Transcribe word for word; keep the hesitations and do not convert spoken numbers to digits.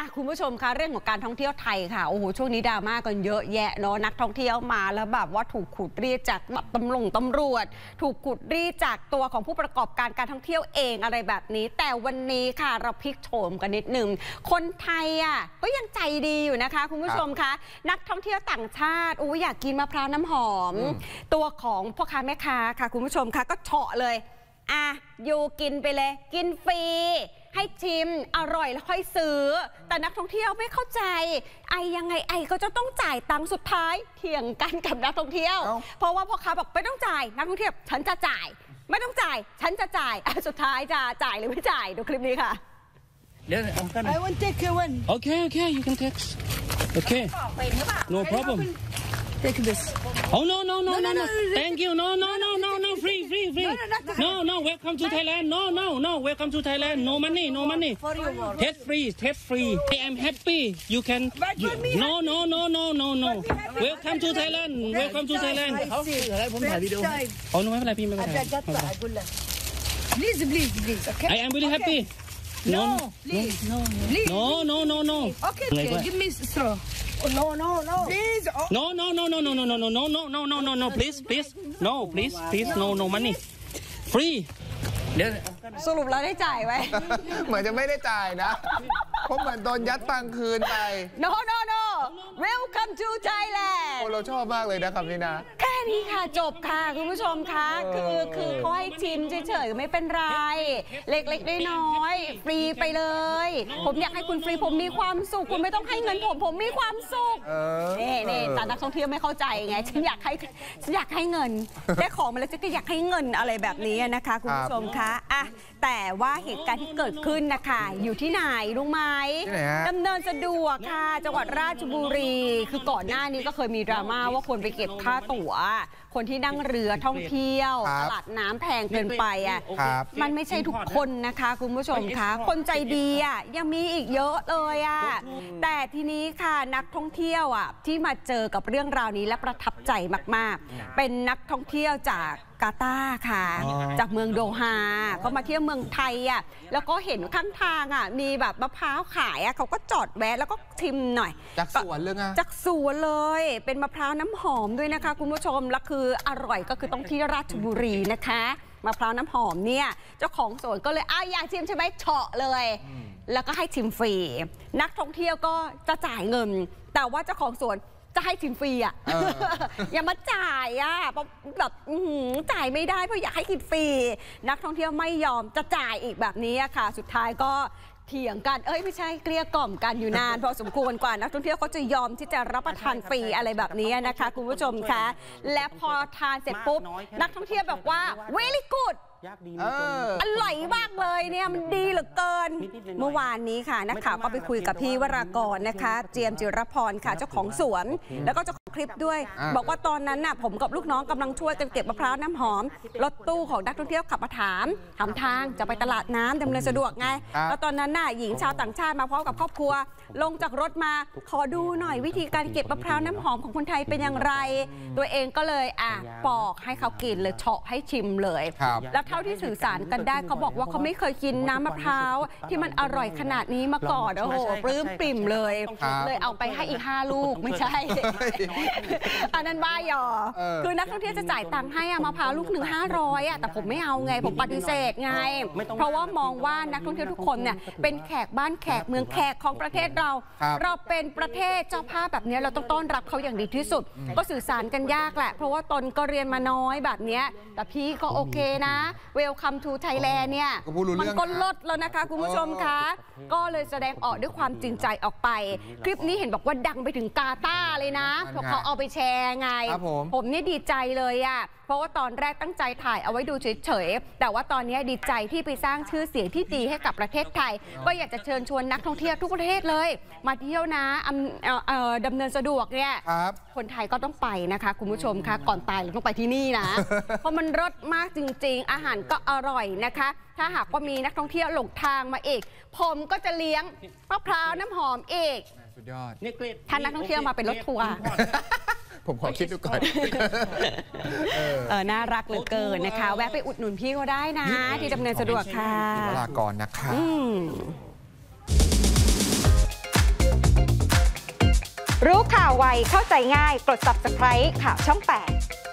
อ่ะคุณผู้ชมคะเรื่องของการท่องเที่ยวไทยค่ะโอ้โหช่วงนี้ดราม่ากันเยอะแยะเนาะนักท่องเที่ยวมาแล้วแบบว่าถูกขูดรีดจากแบบตำรวจตำรวจถูกขูดรีดจากตัวของผู้ประกอบการการท่องเที่ยวเองอะไรแบบนี้แต่วันนี้ค่ะเราพลิกโฉมกันนิดหนึ่งคนไทยอ่ะก็ยังใจดีอยู่นะคะคุณผู้ชมคะนักท่องเที่ยวต่างชาติอู้อยากกินมะพร้าวน้ำหอมตัวของพ่อค้าแม่ค้าค่ะคุณผู้ชมคะก็เฉาะเลยอ่ะอยู่กินไปเลยกินฟรีให้ชิมอร่อยแล้วค่อยซื้อแต่นักท่องเที่ยวไม่เข้าใจไอยังไงไอก็จะต้องจ่ายตังค์สุดท้ายเถียงกันกับนักท่องเที่ยวเพราะว่าพ่อค้าบอกไม่ต้องจ่ายนักท่องเที่ยวฉันจะจ่ายไม่ต้องจ่ายฉันจะจ่ายสุดท้ายจะจ่ายหรือไม่จ่ายดูคลิปนี้ค่ะ I want take one. Okay, okay, you can take. Okay, no problem. Take this. Oh no no no no no! Thank you. No no no no no free free free. No no welcome to Thailand. No no no welcome to Thailand. No money no money. Test free test free. I am happy. You can. No no no no no no. Welcome to Thailand. Welcome to Thailand. ผมถ่ายวิดีโออ๋อไม่เป็นไรพี่ไม่เป็นไร Please please please. Okay. I am really happy. No please no please. No no no no. Okay give me straw. No no no. Please. No no no no no no no no no no no no no no please please no please please no no money free เดี๋ยวสรุปแล้วได้จ่ายไหมเหมือนจะไม่ได้จ่ายนะเพราะเหมือนโดนยัดตังคืนไป No no no Welcome to Thailand โอ้เราชอบมากเลยนะครับนี่นะแค่นี้ค่ะจบค่ะคุณผู้ชมคะคือคือเขาให้ชิมเฉยๆไม่เป็นไรเล็กๆน้อยๆฟรีไปเลยผมอยากให้คุณฟรีผมมีความสุขคุณไม่ต้องให้เงินผมผมมีความสุขนี่นี่แต่นักท่องเที่ยวไม่เข้าใจไงฉันอยากให้ฉันอยากให้เงินได้ของมาแล้วฉันก็อยากให้เงินอะไรแบบนี้นะคะคุณผู้ชมคะอะแต่ว่าเหตุการณ์ที่เกิดขึ้นนะคะอยู่ที่ไหนรู้ไหมดำเนินสะดวกค่ะจังหวัดราชบุรีคือก่อนหน้านี้ก็เคยมีดราม่าว่าคนไปเก็บค่าตั๋วคนที่นั่งเรือท่องเที่ยวตลาดน้ำแพงเกินไปอ่ะมันไม่ใช่ทุกคนนะคะคุณผู้ชมคะคนใจดีอ่ะยังมีอีกเยอะเลยอ่ะแต่ทีนี้ค่ะนักท่องเที่ยวอ่ะที่มาเจอกับเรื่องราวนี้และประทับใจมากๆเป็นนักท่องเที่ยวจากกาตาร์ค่ะจากเมืองโดฮาเขามาเที่ยวเมืองไทยอ่ะแล้วก็เห็นข้างทางอ่ะมีแบบมะพร้าวขายอ่ะเขาก็จอดแวะแล้วก็ชิมหน่อยจากสวนเลยไงจากสวนเลยเป็นมะพร้าวน้ำหอมด้วยนะคะคุณผู้ชมแล้วคืออร่อยก็คือต้องที่ราชบุรีนะคะมะพร้าวน้ำหอมเนี่ยเจ้าของสวนก็เลยอ้าวอยากชิมใช่ไหมเฉาะเลยแล้วก็ให้ชิมฟรีนักท่องเที่ยวก็จะจ่ายเงินแต่ว่าเจ้าของสวนจะให้ชิมฟรีอ่ะ อย่ามาจ่ายอ่ะแบบจ่ายไม่ได้เพราะอยากให้กินฟรีนักท่องเที่ยวไม่ยอมจะจ่ายอีกแบบนี้ค่ะสุดท้ายก็เถียงกันเอ้ยไม่ใช่เกลี้ยกล่อมกันอยู่นานพอสมควรกว่านักท่องเที่ยวเขาจะยอมที่จะรับประทานฟรีอะไรแบบนี้นะคะคุณผู้ชมคะและพอทานเสร็จปุ๊บนักท่องเที่ยวบอกว่า very goodอร่อยมากเลยเนี่ยมันดีเหลือเกินเมื่อวานนี้ค่ะนักข่าวก็ไปคุยกับพี่วรากรนะคะเจียมจิรพรค่ะเจ้าของสวนแล้วก็เจ้าของคลิปด้วยบอกว่าตอนนั้นน่ะผมกับลูกน้องกำลังช่วยกันเก็บมะพร้าวน้ำหอมรถตู้ของนักท่องเที่ยวขับมาถามถามทางจะไปตลาดน้ำดำเนินสะดวกไงแล้วตอนนั้นน่ะหญิงชาวต่างชาติมาพร้อมกับครอบครัวลงจากรถมาขอดูหน่อยวิธีการเก็บมะพร้าวน้ำหอมของคนไทยเป็นอย่างไรตัวเองก็เลยอ่ะปอกให้เขากินเลยเฉาะให้ชิมเลยแล้วเท่าที่สื่อสารกันได้เขาบอกว่าเขาไม่เคยกินน้ำมะพร้าวที่มันอร่อยขนาดนี้มาก่อนโอ้โหปลื้มปริ่มเลยเลยเอาไปให้อีกห้าลูกไม่ใช่อันนั้นบ้ายอคือนักท่องเที่ยวจะจ่ายตังค์ให้มะพร้าวลูกหนึ่งห้าร้อยอ่ะแต่ผมไม่เอาไงผมปฏิเสธไงเพราะว่ามองว่านักท่องเที่ยวทุกคนเนี่ยเป็นแขกบ้านแขกเมืองแขกของประเทศเราเราเป็นประเทศเจ้าภาพแบบนี้เราต้องต้อนรับเขาอย่างดีที่สุดก็สื่อสารกันยากแหละเพราะว่าตนก็เรียนมาน้อยแบบนี้แต่พี่ก็โอเคนะเวลคัมทูไทยแลนด์เนี่ยมันก็ลดแล้วนะคะคุณผู้ชมคะก็เลยแสดงออกด้วยความจริงใจออกไปคลิปนี้เห็นบอกว่าดังไปถึงกาตาร์เลยนะเพราะเขาเอาไปแชร์ไงผมนี่ดีใจเลยอ่ะเพราะว่าตอนแรกตั้งใจถ่ายเอาไว้ดูเฉยๆแต่ว่าตอนนี้ดีใจที่ไปสร้างชื่อเสียงที่ดีให้กับประเทศไทยก็อยากจะเชิญชวนนักท่องเที่ยวทุกประเทศเลยมาเที่ยวนะดำเนินสะดวกเนี่ยคนไทยก็ต้องไปนะคะคุณผู้ชมคะก่อนตายเราต้องไปที่นี่นะ เพราะมันรสมากจริงๆอาหารก็อร่อยนะคะถ้าหากว่ามีนักท่องเที่ยวหลงทางมาอีกผมก็จะเลี้ยงมะพร้าวน้ำหอมอีกสุดยอดถ้านักท่องเที่ยวมาเป็นรถทัวร์ผมขอคิดดูก่อนเออน่ารักเหลือเกินนะคะแวะไปอุดหนุนพี่ก็ได้นะที่ดำเนินสะดวกค่ะวรากรนะคะไวเข้าใจง่ายกด ซับสไครบ์ ข่าวช่องแปด